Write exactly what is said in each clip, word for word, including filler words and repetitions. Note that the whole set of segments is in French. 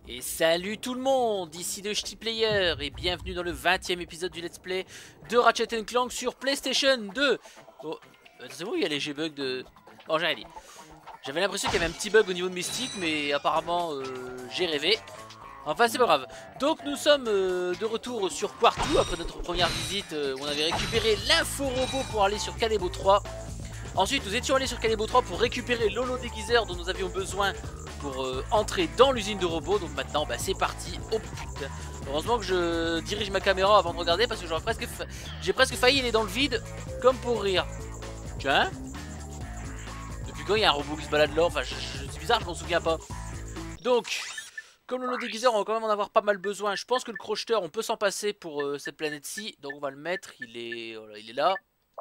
Et salut tout le monde, ici de Ch'ti Player et bienvenue dans le vingtième épisode du Let's Play de Ratchet and Clank sur PlayStation deux. Oh, c'est vous, il y a les G-bugs de... Oh, j'ai rien dit. J'avais l'impression qu'il y avait un petit bug au niveau de mes sticks, mais apparemment euh, j'ai rêvé. Enfin, c'est pas grave. Donc nous sommes euh, de retour sur Quartu après notre première visite euh, où on avait récupéré l'info-robot pour aller sur Kalebo trois. Ensuite, nous étions allés sur Kalebo trois pour récupérer l'holo-déguiseur dont nous avions besoin pour euh, entrer dans l'usine de robots. Donc maintenant bah, c'est parti au pute. Heureusement que je dirige ma caméra avant de regarder parce que j'aurais presque fa... j'ai presque failli aller dans le vide comme pour rire. Tiens, depuis quand il y a un robot qui se balade là? Enfin je, je, c'est bizarre, je m'en souviens pas. Donc comme le déguiseur on va quand même en avoir pas mal besoin. Je pense que le crocheteur on peut s'en passer pour euh, cette planète-ci. Donc on va le mettre, il est, voilà, il est là.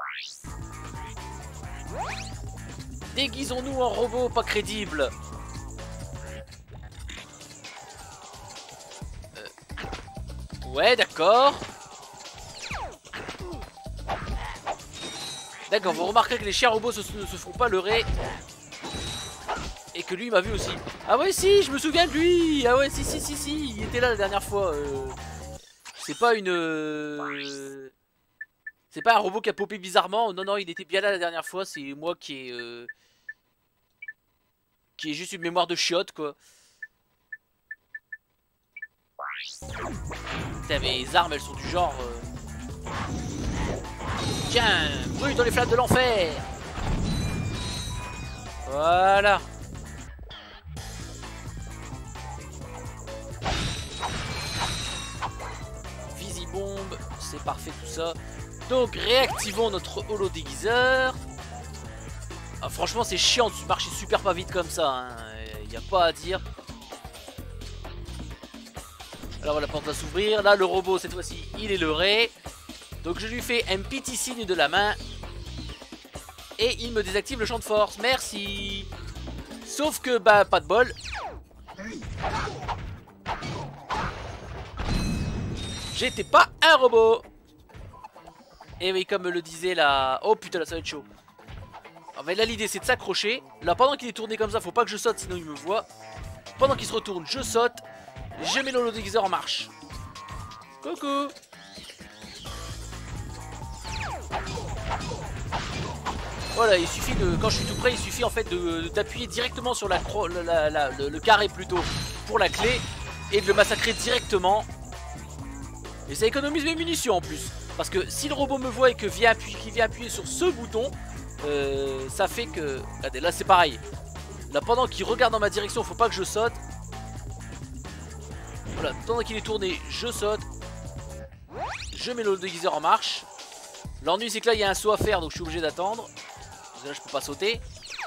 Déguisons-nous en robot pas crédible. Ouais, d'accord. D'accord, vous remarquerez que les chiens robots se, ne se font pas leurrer. Et que lui m'a vu aussi. Ah ouais, si, je me souviens de lui. Ah ouais, si, si, si, si, il était là la dernière fois. Euh... C'est pas une... Euh... C'est pas un robot qui a popé bizarrement. Non, non, il était bien là la dernière fois. C'est moi qui ai... Euh... Qui ai juste une mémoire de chiotte, quoi. Putain, mais les armes elles sont du genre euh... Tiens, brûle dans les flammes de l'enfer. Voilà. Visibombe, c'est parfait tout ça. Donc réactivons notre holo déguiseur. Ah, franchement c'est chiant de marcher super pas vite comme ça, hein. Y a pas à dire. Alors la porte va s'ouvrir, là le robot cette fois-ci il est leurré. Donc je lui fais un petit signe de la main. Et il me désactive le champ de force, merci. Sauf que bah pas de bol. J'étais pas un robot. Et oui comme le disait la... Oh putain là ça va être chaud. Ah, mais là l'idée c'est de s'accrocher. Là pendant qu'il est tourné comme ça faut pas que je saute sinon il me voit. Pendant qu'il se retourne je saute. Je mets l'holo déguiseur en marche. Coucou. Voilà, il suffit de, quand je suis tout près, il suffit en fait d'appuyer directement sur la, la, la, le, le carré plutôt pour la clé et de le massacrer directement. Et ça économise mes munitions en plus. Parce que si le robot me voit et que vient appuyer, qu'il vient appuyer sur ce bouton, euh, ça fait que... Regardez, là c'est pareil. Là pendant qu'il regarde dans ma direction, faut pas que je saute. Voilà, pendant qu'il est tourné, je saute. Je mets le déguiseur en marche. L'ennui c'est que là il y a un saut à faire donc je suis obligé d'attendre. Parce que là je peux pas sauter.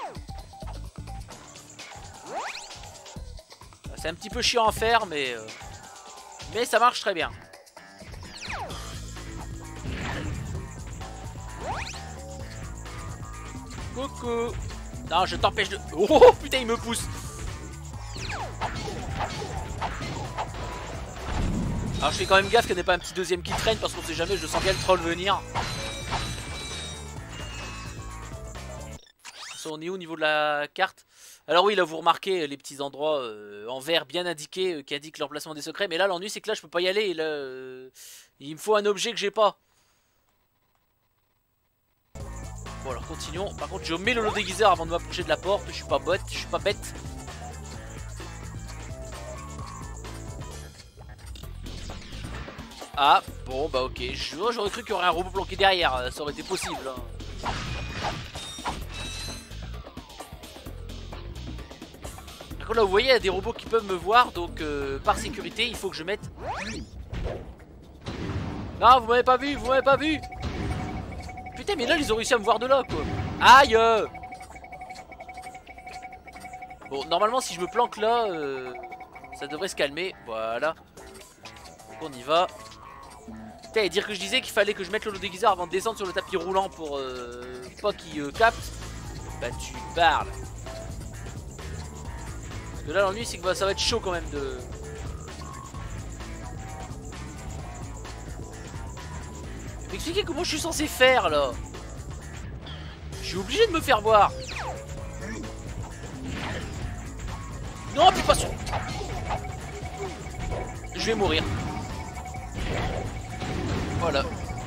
C'est un petit peu chiant à faire mais euh, mais ça marche très bien. Coucou. Non je t'empêche de... Oh putain il me pousse. Alors je fais quand même gaffe qu'il n'y ait pas un petit deuxième qui traîne parce qu'on sait jamais, je sens bien le troll venir. On est où au niveau de la carte? Alors oui là vous remarquez les petits endroits euh, en vert bien indiqués euh, qui indiquent l'emplacement des secrets. Mais là l'ennui c'est que là je peux pas y aller et là, euh, il me faut un objet que j'ai pas. Bon alors continuons. Par contre je mets le holo déguiseur avant de m'approcher de la porte. Je suis pas bête, je suis pas bête. Ah, bon bah ok, j'aurais cru qu'il y aurait un robot planqué derrière, ça aurait été possible. Hein. Par contre là vous voyez, il y a des robots qui peuvent me voir, donc euh, par sécurité il faut que je mette... Non, vous m'avez pas vu, vous m'avez pas vu. Putain mais là ils ont réussi à me voir de là quoi. Aïe. Bon, normalement si je me planque là, euh, ça devrait se calmer, voilà. Donc on y va. Putain, et dire que je disais qu'il fallait que je mette l'holo déguiseur avant de descendre sur le tapis roulant pour euh, pas qu'il euh, capte. Bah tu parles. Parce que là l'ennui c'est que bah, ça va être chaud quand même de... M'expliquez comment je suis censé faire là. Je suis obligé de me faire voir. Non, puis pas sur... je vais mourir. Voilà.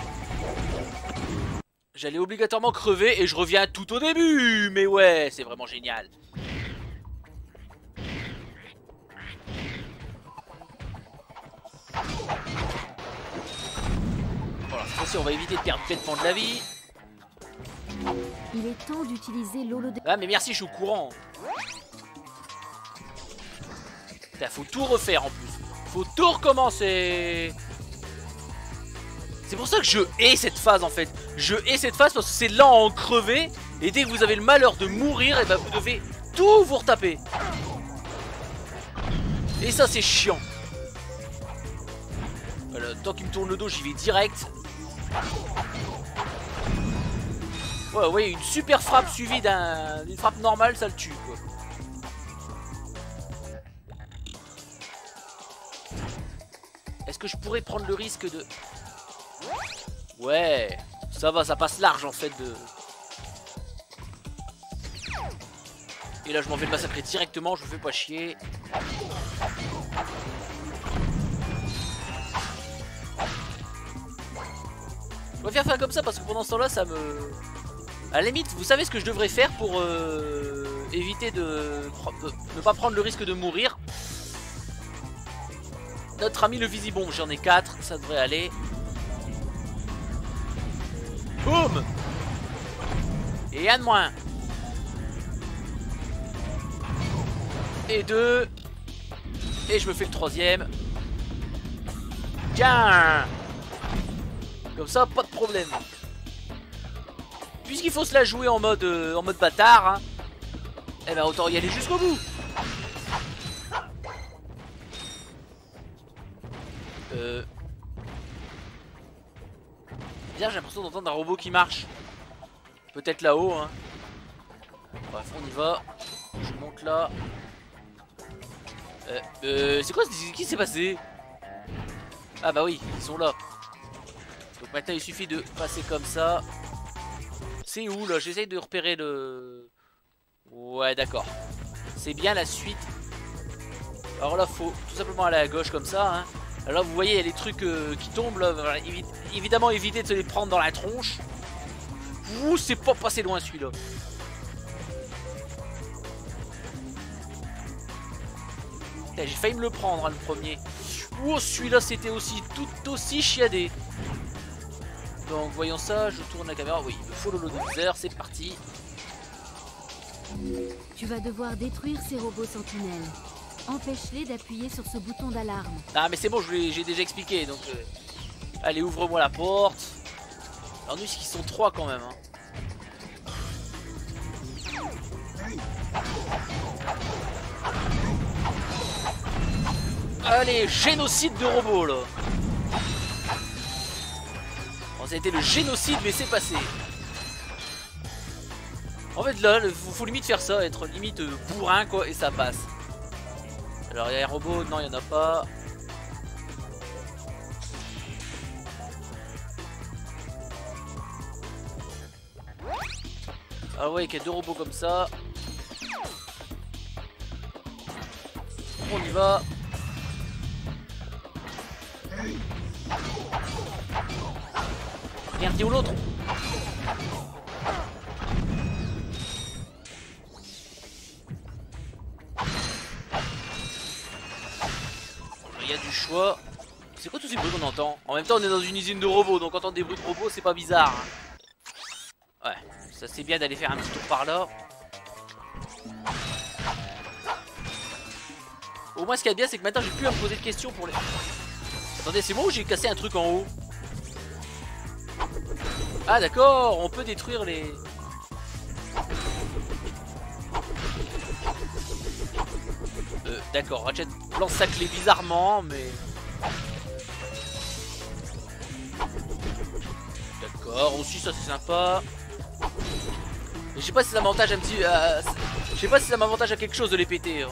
J'allais obligatoirement crever et je reviens tout au début. Mais ouais, c'est vraiment génial. Voilà, cette fois-ci on va éviter de perdre complètement de la vie. Il est temps d'utiliser l'holodeck. Ah mais merci, je suis au courant. Putain, faut tout refaire en plus. Faut tout recommencer. C'est pour ça que je hais cette phase en fait. Je hais cette phase parce que c'est lent à en crever. Et dès que vous avez le malheur de mourir, et ben vous devez tout vous retaper. Et ça c'est chiant. Voilà, tant qu'il me tourne le dos, j'y vais direct. Ouais, ouais, une super frappe suivie d'un, d'une frappe normale, ça le tue quoi. Est-ce que je pourrais prendre le risque de... Ouais, ça va, ça passe large en fait de... Et là je m'en vais le massacrer directement, je me fais pas chier. Je préfère faire comme ça parce que pendant ce temps là ça me... À la limite, vous savez ce que je devrais faire pour euh, éviter de, de ne pas prendre le risque de mourir. Notre ami le visibombe, j'en ai quatre, ça devrait aller. Boum. Et un de moins. Et deux. Et je me fais le troisième. Tiens. Comme ça, pas de problème. Puisqu'il faut se la jouer en mode, euh, en mode bâtard, hein, eh ben autant y aller jusqu'au bout. Euh... Bien, j'ai l'impression d'entendre un robot qui marche. Peut-être là-haut, hein. Bref, on y va. Je monte là. Euh, euh c'est quoi, ce qui s'est passé? Ah bah oui, ils sont là. Donc maintenant il suffit de passer comme ça. C'est où là? J'essaye de repérer le... Ouais d'accord. C'est bien la suite. Alors là faut tout simplement aller à gauche comme ça, hein. Alors là vous voyez il y a les trucs euh, qui tombent là. Voilà, évi évidemment éviter de se les prendre dans la tronche. Ouh, c'est pas passé loin celui-là. J'ai failli me le prendre hein, le premier. Ouh, celui-là c'était aussi tout aussi chiadé. Donc voyons ça, je tourne la caméra. Oui, il me faut le l'holoviseur, c'est parti. Tu vas devoir détruire ces robots sentinelles. Empêche-les d'appuyer sur ce bouton d'alarme. Ah mais c'est bon, j'ai déjà expliqué. Donc euh... allez, ouvre-moi la porte. Alors nous, c'est qu'ils sont trois quand même. Hein. Allez, génocide de robots là. Bon, ça a été le génocide, mais c'est passé. En fait là, il faut, faut limite faire ça, être limite euh, bourrin quoi, et ça passe. Alors il y a un robot, non il n'y en a pas. Ah ouais, il y a deux robots comme ça. On y va. Regardez où l'autre. Il y a du choix. C'est quoi tous ces bruits qu'on entend? En même temps on est dans une usine de robots, donc entendre des bruits de robots c'est pas bizarre hein. Ouais, ça c'est bien d'aller faire un petit tour par là. Au moins ce qu'il y a de bien c'est que maintenant j'ai plus à me poser de questions pour les... Attendez, c'est moi ou j'ai cassé un truc en haut? Ah d'accord, on peut détruire les... Euh, d'accord, Ratchet lance sa clé bizarrement, mais... D'accord, aussi ça c'est sympa. Mais je sais pas si ça m'avantage un petit... Euh, je sais pas si ça m'avantage à quelque chose de les péter. Hein.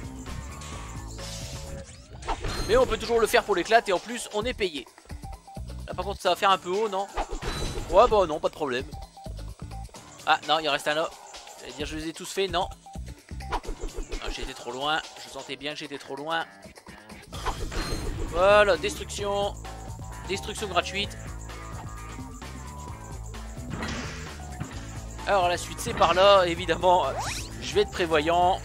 Mais on peut toujours le faire pour l'éclat et en plus on est payé. Là par contre ça va faire un peu haut, non? Ouais bah non, pas de problème. Ah non, il en reste un là. J'allais dire je les ai tous faits, non. Ah, j'étais trop loin, je sentais bien que j'étais trop loin. Voilà, destruction. Destruction gratuite. Alors la suite c'est par là, évidemment. Je vais être prévoyant.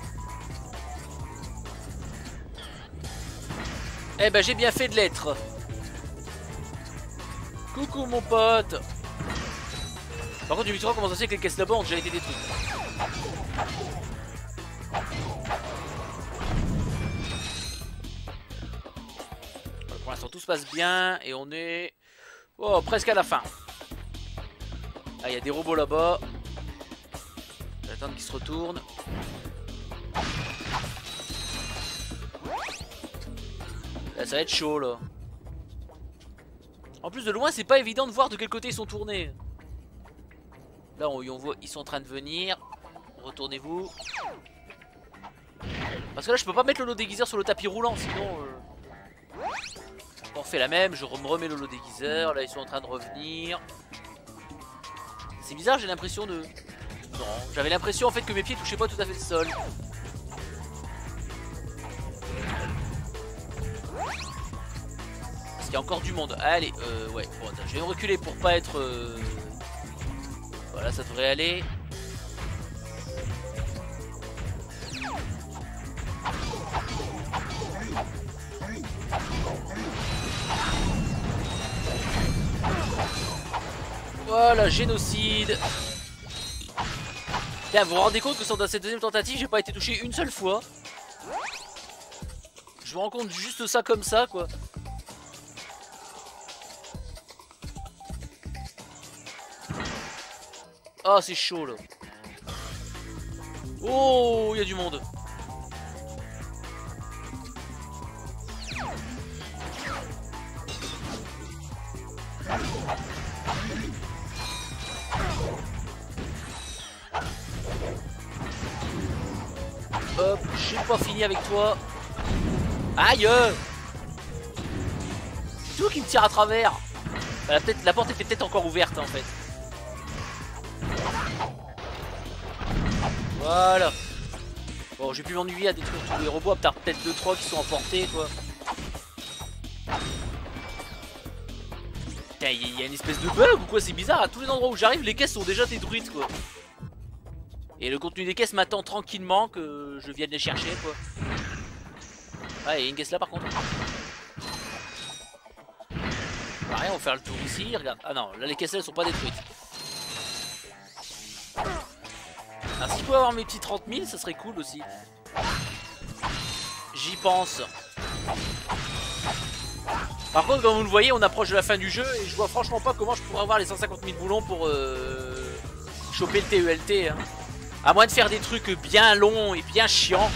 Eh ben j'ai bien fait de l'être. Coucou mon pote. Par contre du huit comment ça se fait que les caisses là-bas ont déjà été détruites. Pour l'instant tout se passe bien et on est oh, presque à la fin. Ah il y a des robots là-bas. Je vais attendre qu'ils se retournent. Là ça va être chaud là. En plus de loin c'est pas évident de voir de quel côté ils sont tournés. Là on, on voit ils sont en train de venir. Retournez-vous. Parce que là je peux pas mettre le lot déguiseur sur le tapis roulant sinon euh... on refait la même. Je me remets le lot déguiseur. Là ils sont en train de revenir. C'est bizarre, j'ai l'impression de... Non, j'avais l'impression en fait que mes pieds touchaient pas tout à fait le sol. Parce qu'il y a encore du monde. Allez, euh, ouais, bon, attends, je vais me reculer pour pas être... Euh... Voilà, ça devrait aller. Voilà, génocide. Tiens, vous vous rendez compte que dans cette deuxième tentative, j'ai pas été touché une seule fois. Je me rends compte juste ça comme ça, quoi. Ah, c'est chaud, là. Oh, il y a du monde. Hop, j'ai pas fini avec toi. Aïe! C'est tout qui me tire à travers. Bah, la, la porte était peut-être encore ouverte en fait. Voilà. Bon, j'ai pu m'ennuyer à détruire tous les robots, à part peut-être deux trois qui sont emportés quoi. Putain, il y a une espèce de bug ou quoi? C'est bizarre, à tous les endroits où j'arrive, les caisses sont déjà détruites quoi. Et le contenu des caisses m'attend tranquillement que je vienne les chercher quoi. Ah, il y a une caisse là par contre. Pareil, on va faire le tour ici, regarde. Ah non, là les caisses là elles sont pas détruites. Alors si je pouvais avoir mes petits trente mille, ça serait cool aussi. J'y pense. Par contre, comme vous le voyez, on approche de la fin du jeu et je vois franchement pas comment je pourrais avoir les cent cinquante mille boulons pour euh, choper le T E L T. Hein. À moins de faire des trucs bien longs et bien chiants.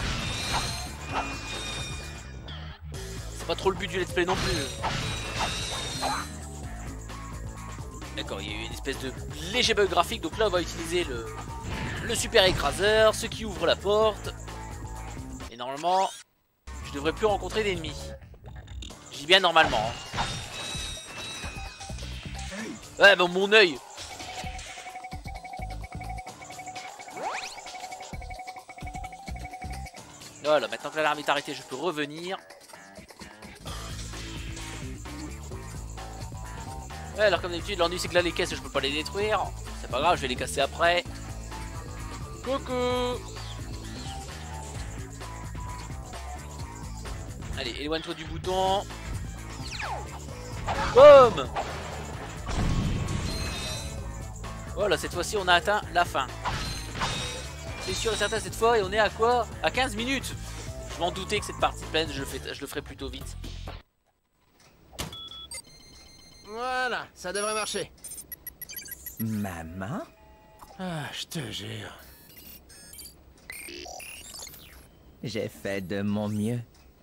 C'est pas trop le but du let's play non plus. D'accord, il y a eu une espèce de léger bug graphique. Donc là, on va utiliser le, le super écraseur, ce qui ouvre la porte. Et normalement, je devrais plus rencontrer d'ennemis. Je dis bien normalement. Hein. Ouais, mais mon œil. Voilà, maintenant que l'alarme est arrêtée, je peux revenir. Ouais, alors comme d'habitude, l'ennui c'est que là les caisses je peux pas les détruire. C'est pas grave, je vais les casser après. Coucou. Allez, éloigne-toi du bouton. Boum. Voilà, cette fois-ci on a atteint la fin. C'est sûr et certain cette fois et on est à quoi? À quinze minutes. Je m'en doutais que cette partie pleine je le, fais, je le ferai plutôt vite. Voilà, ça devrait marcher. Maman? Ah, je te jure. J'ai fait de mon mieux.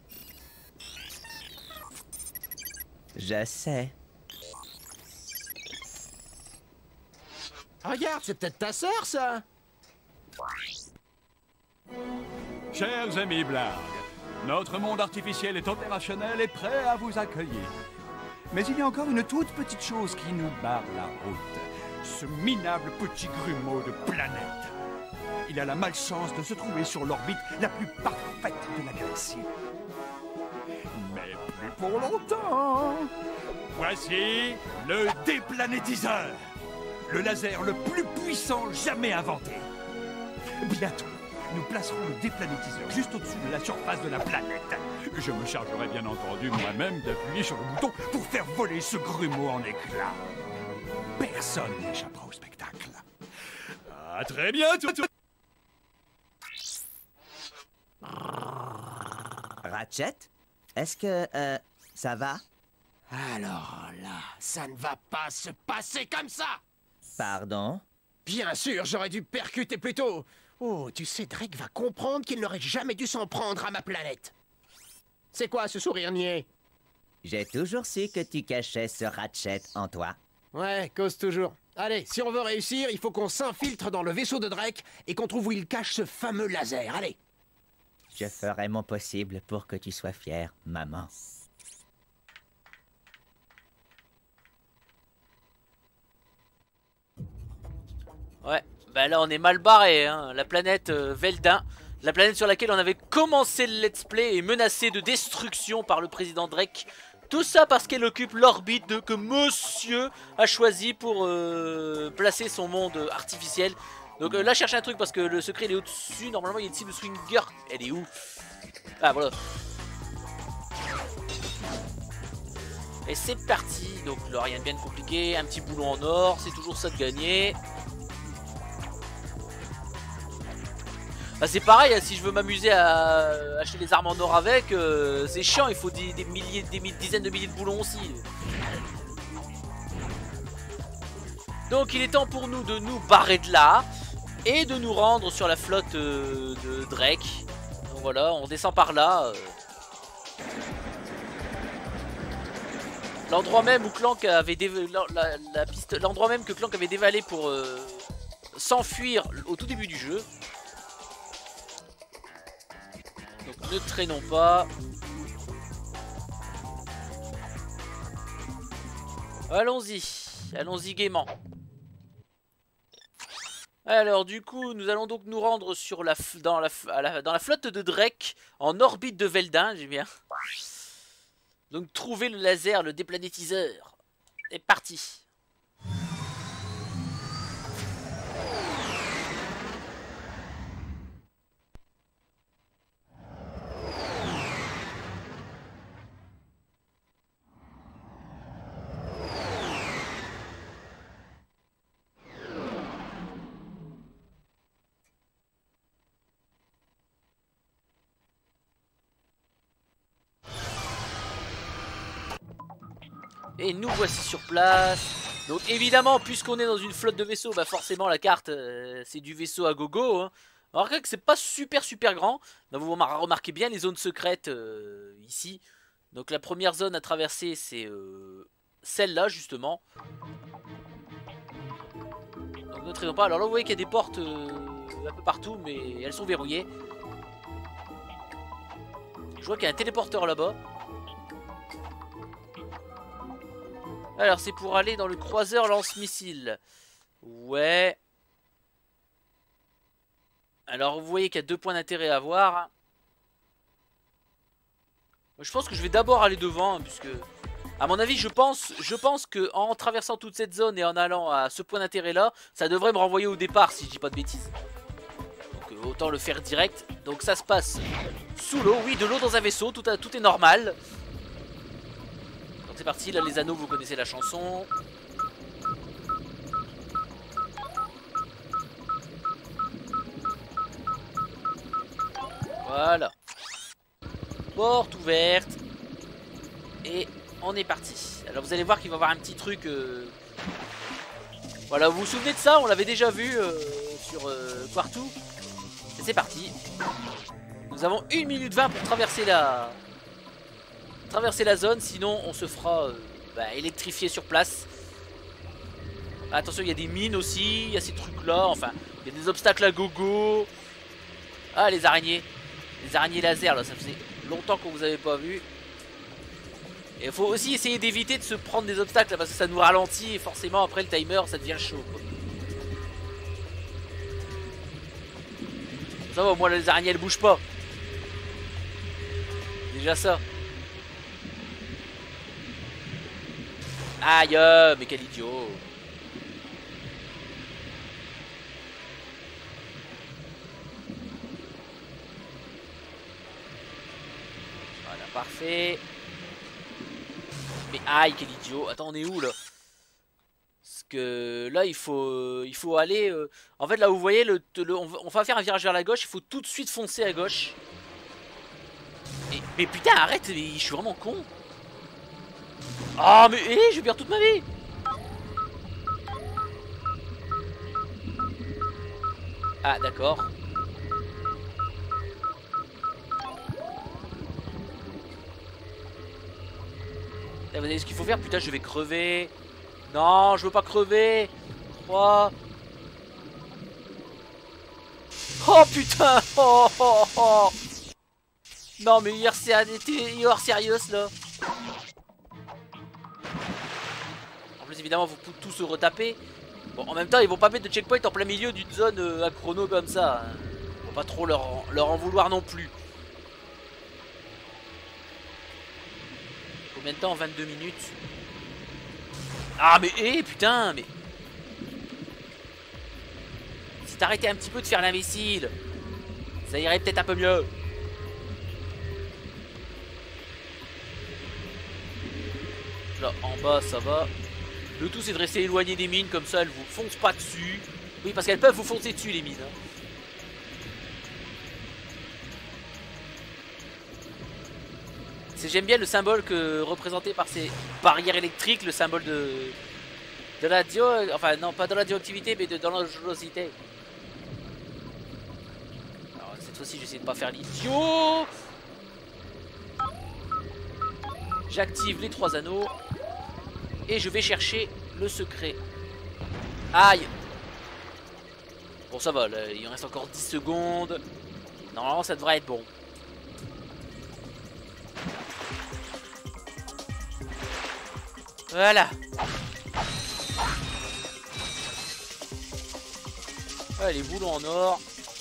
Je sais. Regarde, c'est peut-être ta sœur, ça. Chers amis Blarg, notre monde artificiel est opérationnel et prêt à vous accueillir. Mais il y a encore une toute petite chose qui nous barre la route. Ce minable petit grumeau de planète. Il a la malchance de se trouver sur l'orbite la plus parfaite de la galaxie. mais plus pour longtemps. Voici le déplanétiseur, le laser le plus puissant jamais inventé. Bientôt, nous placerons le déplanétiseur juste au-dessus de la surface de la planète. Je me chargerai bien entendu moi-même d'appuyer sur le bouton pour faire voler ce grumeau en éclats. Personne n'échappera au spectacle. À très bientôt. Ratchet, est-ce que euh, ça va? Alors là, ça ne va pas se passer comme ça. Pardon? Bien sûr, j'aurais dû percuter plus tôt. Oh, tu sais, Drake va comprendre qu'il n'aurait jamais dû s'en prendre à ma planète. C'est quoi ce sourire niais? J'ai toujours su que tu cachais ce Ratchet en toi. Ouais, cause toujours. Allez, si on veut réussir, il faut qu'on s'infiltre dans le vaisseau de Drake et qu'on trouve où il cache ce fameux laser. Allez. Je ferai mon possible pour que tu sois fière, maman. Ouais, bah là on est mal barré, hein. La planète euh, Veldin, la planète sur laquelle on avait commencé le let's play est menacée de destruction par le président Drake. Tout ça parce qu'elle occupe l'orbite de que monsieur a choisi pour euh, placer son monde artificiel. Donc euh, là cherche un truc parce que le secret il est au-dessus. Normalement il y a une cible swinger. Elle est où? Ah voilà. Et c'est parti. Donc là rien de bien compliqué. Un petit boulon en or. C'est toujours ça de gagner. Bah c'est pareil, hein, si je veux m'amuser à acheter des armes en or avec, euh, c'est chiant, il faut des, des milliers, des dizaines de milliers de boulons aussi. Donc il est temps pour nous de nous barrer de là et de nous rendre sur la flotte euh, de Drake. Donc voilà, on descend par là. Euh. L'endroit même où Clank avait dévalé, la, la, la piste, l'endroit même que Clank avait dévalé pour euh, s'enfuir au tout début du jeu. Donc ne traînons pas. Allons-y. Allons-y gaiement. Alors du coup nous allons donc nous rendre sur la, dans, la, à la, dans la flotte de Drake en orbite de Veldin, j'ai bien. Donc trouver le laser, le déplanétiseur. C'est parti. Et nous voici sur place. Donc évidemment, puisqu'on est dans une flotte de vaisseaux, bah forcément la carte, euh, c'est du vaisseau à gogo. Hein. Alors que c'est pas super super grand. Donc, vous remarquez bien les zones secrètes euh, ici. Donc la première zone à traverser, c'est euh, celle-là justement. Donc ne traînons pas. Alors là, vous voyez qu'il y a des portes euh, un peu partout, mais elles sont verrouillées. Je vois qu'il y a un téléporteur là-bas. Alors c'est pour aller dans le croiseur lance-missile. Ouais. Alors vous voyez qu'il y a deux points d'intérêt à voir. Je pense que je vais d'abord aller devant, hein, puisque à mon avis je pense, je pense que en traversant toute cette zone et en allant à ce point d'intérêt là, ça devrait me renvoyer au départ si je dis pas de bêtises. Donc euh, autant le faire direct. Donc ça se passe sous l'eau, oui, de l'eau dans un vaisseau, tout, a, tout est normal. C'est parti, là les anneaux, vous connaissez la chanson. Voilà. Porte ouverte. Et on est parti. Alors vous allez voir qu'il va y avoir un petit truc. Euh... Voilà, vous vous souvenez de ça? On l'avait déjà vu euh, sur euh, Quartu. Et c'est parti. Nous avons une minute vingt pour traverser la... traverser la zone, sinon on se fera euh, bah, électrifier sur place. Attention, il y a des mines aussi, il y a ces trucs là, enfin, il y a des obstacles à gogo. Ah, les araignées, les araignées laser là, ça faisait longtemps qu'on vous avait pas vu. Et il faut aussi essayer d'éviter de se prendre des obstacles là, parce que ça nous ralentit et forcément après le timer ça devient chaud quoi. Ça va, au moins les araignées elles bougent pas. Déjà ça. Aïe, euh, mais quel idiot. Voilà, parfait. Mais aïe, quel idiot. Attends, on est où là? Parce que là, il faut, il faut aller... Euh... En fait, là, vous voyez, le, le, on va faire un virage vers la gauche. Il faut tout de suite foncer à gauche. Et, mais putain, arrête, mais je suis vraiment con. Ah, mais eh, je perds toute ma vie. Ah, d'accord. Vous savez ce qu'il faut faire? Putain, je vais crever. Non, je veux pas crever. trois. Oh putain. Oh, oh, oh. Non, mais hier, c'est hier sérieux là. En plus, évidemment, vous pouvez tous se retaper. Bon, en même temps, ils vont pas mettre de checkpoint en plein milieu d'une zone euh, à chrono comme ça. Hein. Faut pas trop leur, leur en vouloir non plus. Combien de temps? vingt-deux minutes. Ah, mais hé, putain, mais. Si t'arrêtais un petit peu de faire l'imbécile, ça irait peut-être un peu mieux. Là, en bas, ça va. Le tout, c'est de rester éloigné des mines, comme ça, elles vous foncent pas dessus. Oui, parce qu'elles peuvent vous foncer dessus, les mines. Hein. J'aime bien le symbole que représenté par ces barrières électriques, le symbole de de la dio, enfin non pas de la radioactivité mais de dangerosité. Alors cette fois-ci j'essaie de pas faire l'idiot. J'active les trois anneaux et je vais chercher le secret. Aïe. Bon ça va, là, il en reste encore dix secondes. Normalement ça devrait être bon. Voilà. Ah, les boulons en or.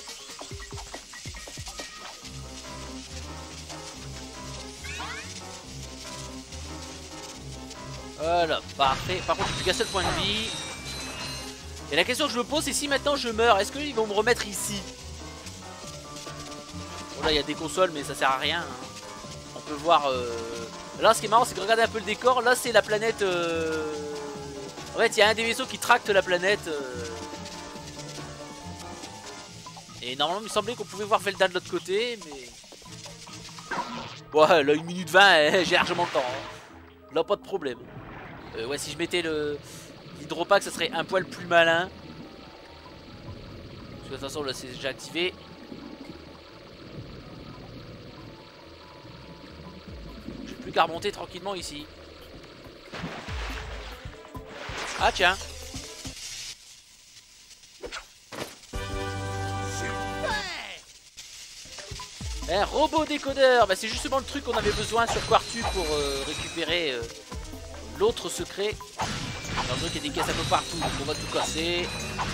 Voilà, parfait. Par contre, j'ai plus qu'un seul point de vie. Et la question que je me pose, c'est si maintenant je meurs, est-ce qu'ils vont me remettre ici? Bon, là, il y a des consoles, mais ça sert à rien. Hein. On peut voir... Euh... Là, ce qui est marrant, c'est que regardez un peu le décor. Là, c'est la planète... Euh... En fait, il y a un des vaisseaux qui tracte la planète. Euh... Et normalement, il me semblait qu'on pouvait voir Velda de l'autre côté, mais... Ouais, là, une minute vingt, j'ai largement le temps. Hein. Là, pas de problème. Euh, ouais, si je mettais le... l'hydropack, ça serait un poil plus malin. Parce que de toute façon, là, c'est déjà activé. Plus qu'à remonter tranquillement ici. Ah tiens. Un robot décodeur, bah, c'est justement le truc qu'on avait besoin sur Quartu pour euh, récupérer euh, l'autre secret. Alors donc il y a des caisses un peu partout, donc on va tout casser.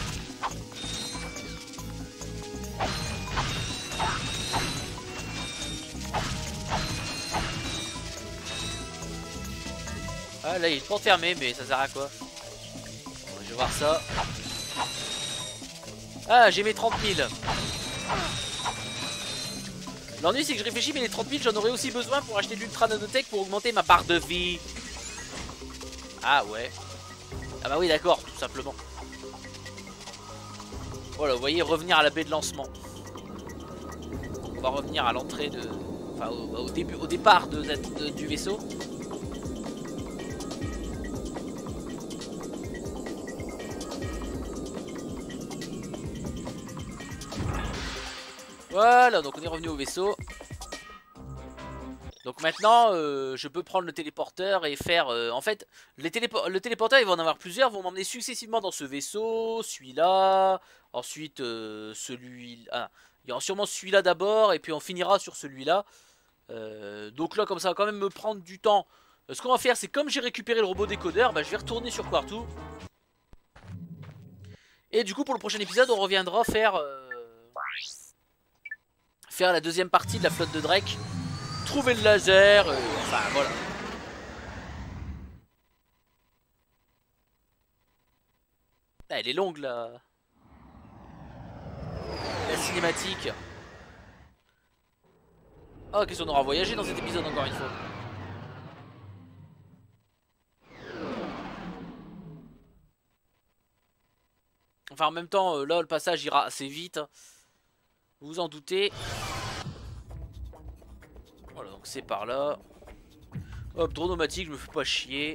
Ah là il est pas fermé mais ça sert à quoi? Bon, je vais voir ça. Ah j'ai mes trente mille. L'ennui c'est que je réfléchis mais les trente mille j'en aurais aussi besoin pour acheter de l'ultra nanotech pour augmenter ma barre de vie. Ah ouais. Ah bah oui d'accord tout simplement. Voilà vous voyez revenir à la baie de lancement. On va revenir à l'entrée de... Enfin au, au début, au départ de, de, du vaisseau. Voilà, donc on est revenu au vaisseau. Donc maintenant, euh, je peux prendre le téléporteur et faire... Euh, en fait, les télépo le téléporteur, il va en avoir plusieurs, vont m'emmener successivement dans ce vaisseau, celui-là, ensuite euh, celui-là... Ah, il y aura sûrement celui-là d'abord, et puis on finira sur celui-là. Euh, donc là, comme ça va quand même me prendre du temps. Euh, ce qu'on va faire, c'est comme j'ai récupéré le robot décodeur, bah, je vais retourner sur Quartu. Et du coup, pour le prochain épisode, on reviendra faire... Euh, faire la deuxième partie de la flotte de Drake, trouver le laser, euh, enfin voilà. elle est longue là. La cinématique. Oh, qu'est-ce qu'on aura voyagé dans cet épisode encore une fois. Enfin en même temps, euh, là le passage ira assez vite. Vous vous en doutez. Voilà, donc c'est par là. Hop, dronomatique, je me fais pas chier.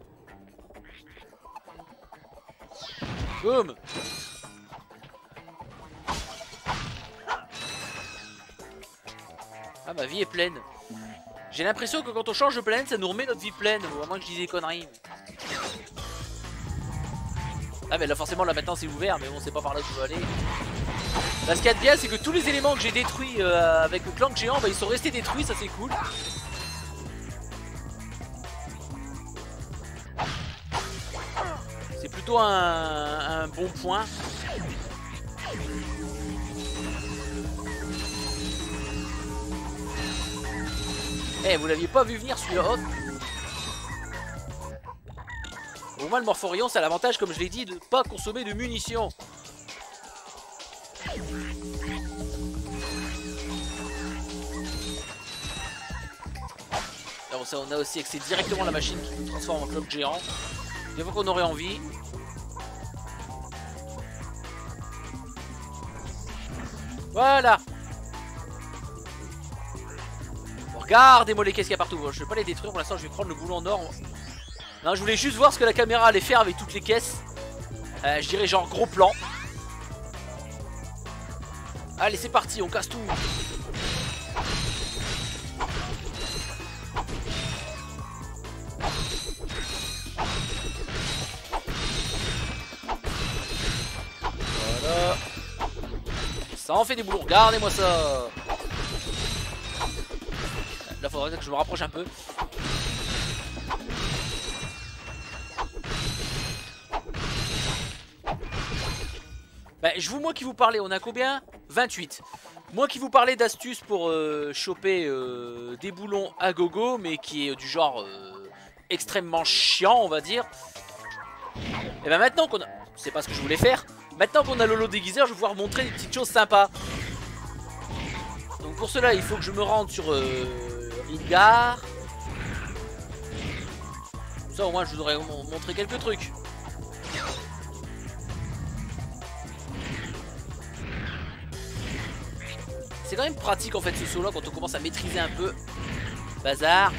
Boum. Ah, ma vie est pleine. J'ai l'impression que quand on change de planète, ça nous remet notre vie pleine. Ou à moins que je dise des conneries. Ah mais là forcément là maintenant c'est ouvert, mais bon c'est pas par là que je veux aller. Là ce qu'il y a de bien c'est que tous les éléments que j'ai détruits euh, avec le clan géant, bah, ils sont restés détruits, ça c'est cool. C'est plutôt un, un bon point. Eh hey, vous l'aviez pas vu venir celui-là. Oh. Au moins le Morphorion ça a l'avantage comme je l'ai dit de pas consommer de munitions. Alors ça on a aussi accès directement à la machine qui nous transforme en cloque géant. Des fois qu'on aurait envie. Voilà. Regardez-moi les caisses qu'il y a partout. Je vais pas les détruire pour l'instant, je vais prendre le boulon en or. Non, je voulais juste voir ce que la caméra allait faire avec toutes les caisses. Euh, je dirais genre gros plan. Allez, c'est parti, on casse tout. Voilà. Ça en fait des boulons, regardez-moi ça. Là, faudrait que je me rapproche un peu. Bah, je vous, moi qui vous parlais, on a combien? vingt-huit. Moi qui vous parlais d'astuces pour euh, choper euh, des boulons à gogo, mais qui est du genre euh, extrêmement chiant, on va dire. Et bah maintenant qu'on a... C'est pas ce que je voulais faire. Maintenant qu'on a le lot déguiseur, je vais pouvoir montrer des petites choses sympas. Donc pour cela, il faut que je me rende sur euh, Ridgar. Ça au moins je vous aurais montré quelques trucs. C'est quand même pratique en fait ce saut là quand on commence à maîtriser un peu. Bazar.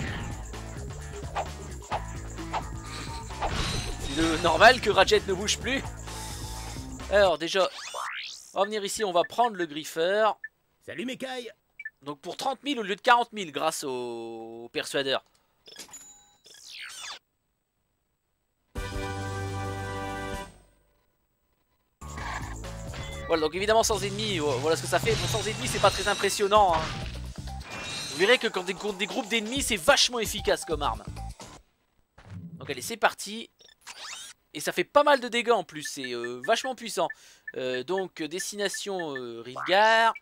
C'est le normal que Ratchet ne bouge plus. Alors déjà, on va venir ici, on va prendre le griffeur. Salut Mekai. Donc pour trente mille au lieu de quarante mille grâce au persuadeur. Voilà, donc évidemment sans ennemis, voilà ce que ça fait. Bon, sans ennemis c'est pas très impressionnant hein. Vous verrez que quand des, contre des groupes d'ennemis c'est vachement efficace comme arme. Donc allez c'est parti. Et ça fait pas mal de dégâts en plus, c'est euh, vachement puissant. euh, Donc destination euh, Ridgar.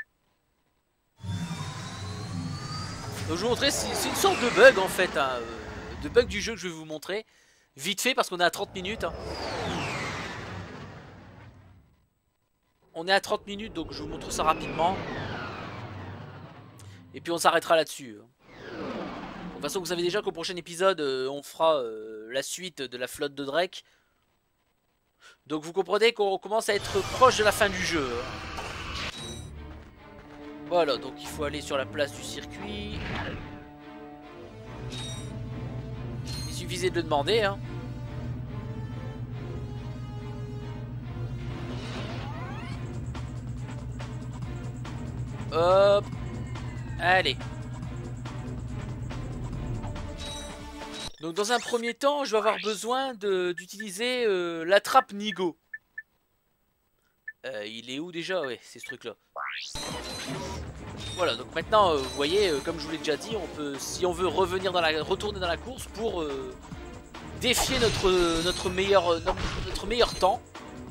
Donc je vais vous montrer, c'est une sorte de bug en fait hein, euh, de bug du jeu que je vais vous montrer. Vite fait parce qu'on est à trente minutes hein. On est à trente minutes donc je vous montre ça rapidement. Et puis on s'arrêtera là-dessus. De toute façon vous savez déjà qu'au prochain épisode euh, on fera euh, la suite de la flotte de Drake. Donc vous comprenez qu'on commence à être proche de la fin du jeu. Voilà, donc il faut aller sur la place du circuit. Il suffisait de le demander hein. Hop. Allez. Donc dans un premier temps, je vais avoir besoin d'utiliser euh, la trappe Nigo. Euh, il est où déjà? Ouais, c'est ce truc là. Voilà, donc maintenant, euh, vous voyez, euh, comme je vous l'ai déjà dit, on peut, si on veut revenir dans la, retourner dans la course pour euh, défier notre, notre, meilleur, notre meilleur temps.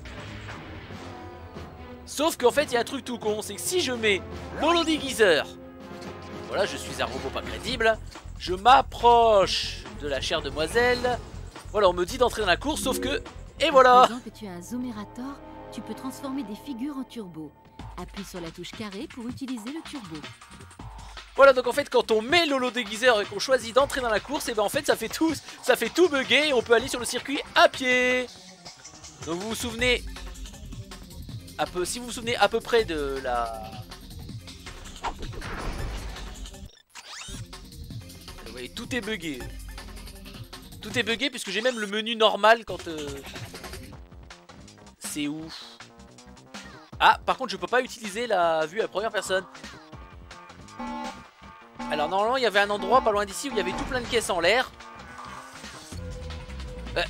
Sauf qu'en fait, il y a un truc tout con, c'est que si je mets mon lot déguiseur, voilà, je suis un robot pas crédible, je m'approche de la chère demoiselle. Voilà, on me dit d'entrer dans la course, sauf que Et voilà. Maintenant que tu as un zoomérator, tu peux transformer des figures en turbo. Appuie sur la touche carré pour utiliser le turbo. Voilà, donc en fait quand on met l'holo déguiseur et qu'on choisit d'entrer dans la course, et ben en fait ça fait tout, ça fait tout bugger et on peut aller sur le circuit à pied. Donc vous vous souvenez, à peu, si vous vous souvenez à peu près de la... Vous voyez, tout est buggé. Tout est buggé puisque j'ai même le menu normal quand... Euh... C'est où? Ah, par contre je peux pas utiliser la vue à première personne. Alors normalement il y avait un endroit pas loin d'ici où il y avait tout plein de caisses en l'air. euh.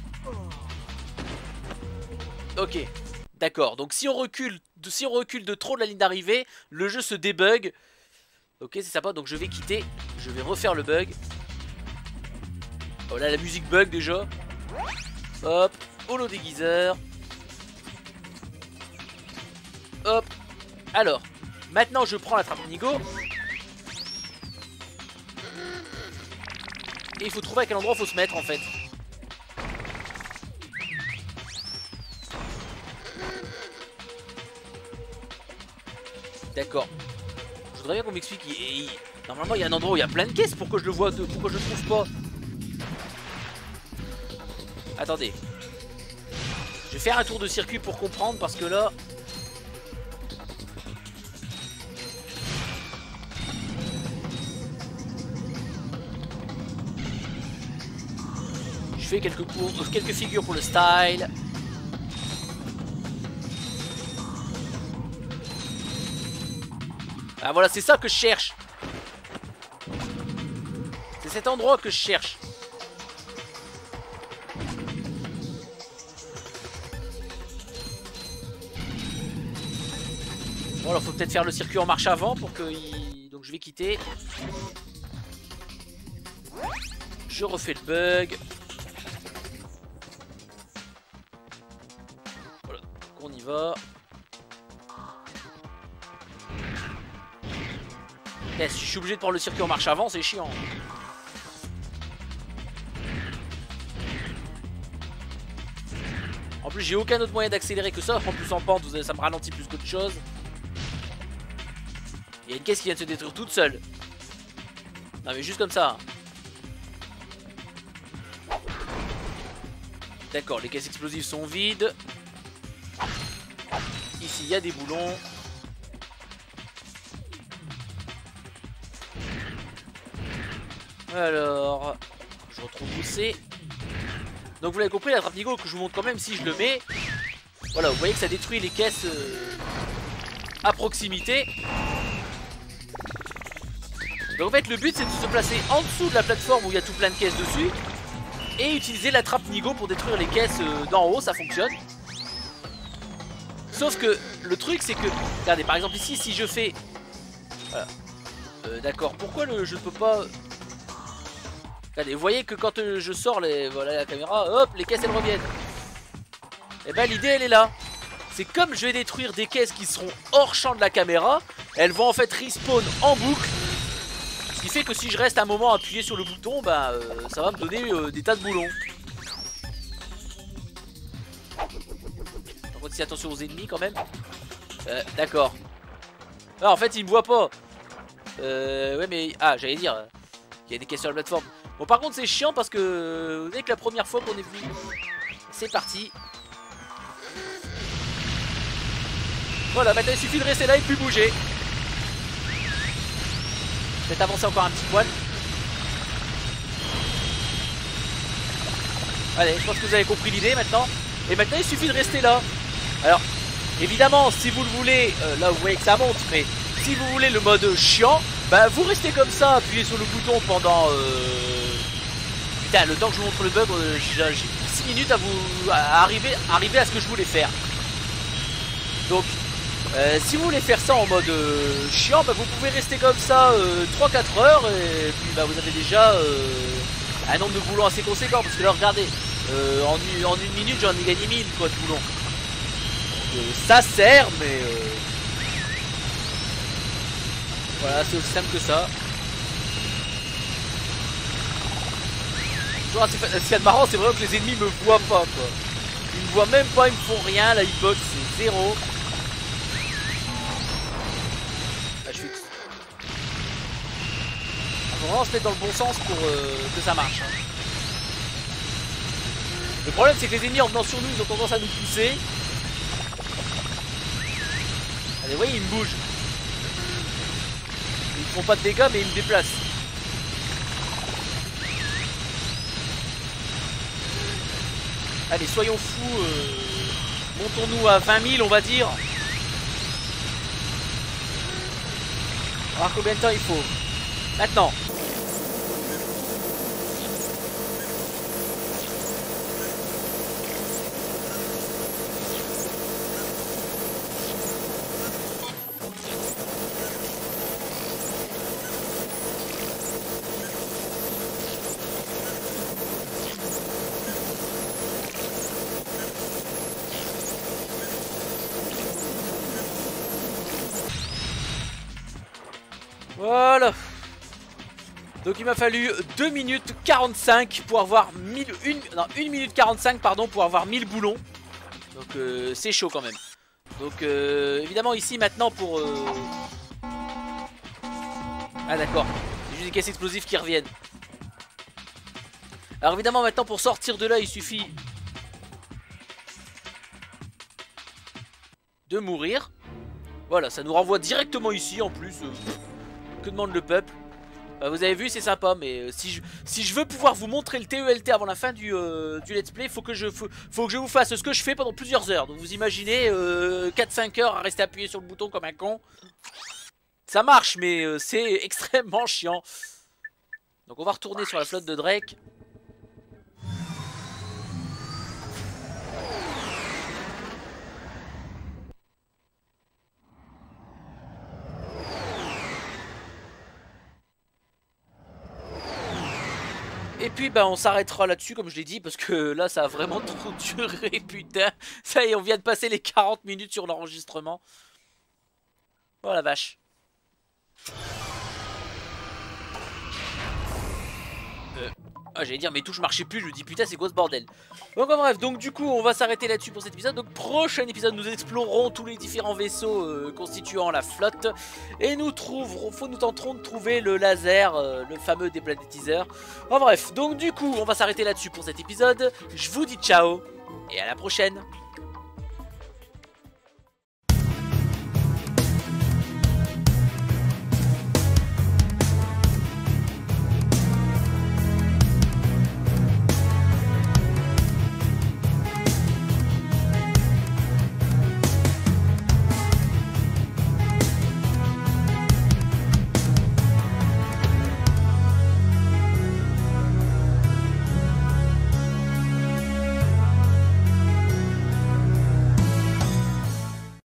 Ok, d'accord, donc si on recule de, si on recule de trop de la ligne d'arrivée, le jeu se débug. Ok, c'est sympa, donc je vais quitter. Je vais refaire le bug. Oh là, la musique bug déjà. Hop, holo déguiseur. Hop. Alors, maintenant je prends la trappe Nigo. Et il faut trouver à quel endroit il faut se mettre en fait. D'accord. Je voudrais bien qu'on m'explique. Il... il... Normalement il y a un endroit où il y a plein de caisses. Pourquoi je le vois de... Pourquoi je le trouve pas? Attendez. Je vais faire un tour de circuit pour comprendre parce que là... Je fais quelques, cours, quelques figures pour le style. Ah voilà, c'est ça que je cherche. C'est cet endroit que je cherche. Bon alors faut peut-être faire le circuit en marche avant pour que il... Donc je vais quitter. Je refais le bug. Voilà, donc on y va. Eh, si je suis obligé de prendre le circuit en marche avant, c'est chiant. En plus j'ai aucun autre moyen d'accélérer que ça. En plus en pente ça me ralentit plus qu'autre chose. Il y a une caisse qui vient de se détruire toute seule. Non mais juste comme ça. D'accord, les caisses explosives sont vides. Ici il y a des boulons. Alors, je retrouve où c'est. Donc vous l'avez compris, la trappe Nigo que je vous montre quand même si je le mets. Voilà, vous voyez que ça détruit les caisses euh, à proximité. Donc en fait le but c'est de se placer en dessous de la plateforme où il y a tout plein de caisses dessus. Et utiliser la trappe Nigo pour détruire les caisses euh, d'en haut, ça fonctionne. Sauf que le truc c'est que, regardez par exemple ici si je fais... Voilà. Euh, D'accord, pourquoi le, je ne peux pas... Regardez, vous voyez que quand euh, je sors les, voilà, la caméra, hop, les caisses elles reviennent. Et ben l'idée elle est là. C'est comme je vais détruire des caisses qui seront hors champ de la caméra, elles vont en fait respawn en boucle. Ce qui fait que si je reste un moment appuyé sur le bouton, bah euh, ça va me donner euh, des tas de boulons. Par contre, si attention aux ennemis quand même. Euh, D'accord. Ah, en fait, ils me voient pas. Euh, ouais, mais ah, j'allais dire, il y a des caisses sur la plateforme. Bon, par contre, c'est chiant parce que vous savez que la première fois qu'on est venu, c'est parti. Voilà, maintenant il suffit de rester là et de plus bouger. Peut-être avancer encore un petit poil. Allez, je pense que vous avez compris l'idée maintenant. Et maintenant il suffit de rester là. Alors, évidemment, si vous le voulez, euh, là vous voyez que ça monte, mais si vous voulez le mode chiant, bah vous restez comme ça, appuyez sur le bouton pendant... Euh... Putain, le temps que je vous montre le bug, euh, j'ai six minutes à vous à arriver, arriver à ce que je voulais faire. Donc... Euh, si vous voulez faire ça en mode euh, chiant, bah, vous pouvez rester comme ça euh, trois quatre heures et puis bah, vous avez déjà euh, un nombre de boulons assez conséquent. Parce que là regardez, euh, en, en une minute j'en ai gagné mille quoi de boulons. Donc, euh, ça sert mais euh... voilà, c'est aussi simple que ça. Toujours assez... Ce qu'il y a de marrant c'est vraiment que les ennemis me voient pas quoi. Ils me voient même pas, ils me font rien. La hitbox c'est zéro. Là, je suis... faut vraiment se mettre dans le bon sens pour euh, que ça marche. Hein. Le problème c'est que les ennemis en venant sur nous ils ont tendance à nous pousser. Allez, vous voyez, ils me bougent. Ils font pas de dégâts mais ils me déplacent. Allez, soyons fous. Euh, montons-nous à vingt mille on va dire. On va voir combien de temps il faut. Maintenant. Voilà. Donc il m'a fallu deux minutes quarante-cinq pour avoir mille, une, non, une minute quarante-cinq pardon pour avoir mille boulons. Donc euh, c'est chaud quand même. Donc euh, évidemment ici maintenant pour... Euh... Ah d'accord, j'ai juste des caisses explosives qui reviennent. Alors évidemment maintenant pour sortir de là il suffit de mourir. Voilà, ça nous renvoie directement ici en plus. Euh... Que demande le peuple? euh, Vous avez vu, c'est sympa, mais euh, si, je, si je veux pouvoir vous montrer le T E L T avant la fin du, euh, du let's play, faut que, je, faut, faut que je vous fasse ce que je fais pendant plusieurs heures. Donc vous imaginez euh, quatre cinq heures à rester appuyé sur le bouton comme un con. Ça marche, mais euh, c'est extrêmement chiant. Donc on va retourner sur la flotte de Drake. Et puis bah on s'arrêtera là-dessus comme je l'ai dit parce que là ça a vraiment trop duré putain. Ça y est on vient de passer les quarante minutes sur l'enregistrement. Oh la vache. Euh, ah j'allais dire mes touches marchaient plus, je me dis putain c'est quoi ce bordel. Donc en bref, donc du coup on va s'arrêter là-dessus pour cet épisode. Donc prochain épisode nous explorerons tous les différents vaisseaux euh, constituant la flotte. Et nous trouverons, faut nous tenterons de trouver le laser, euh, le fameux déplanétiseur. En bref, donc du coup on va s'arrêter là-dessus pour cet épisode. Je vous dis ciao et à la prochaine.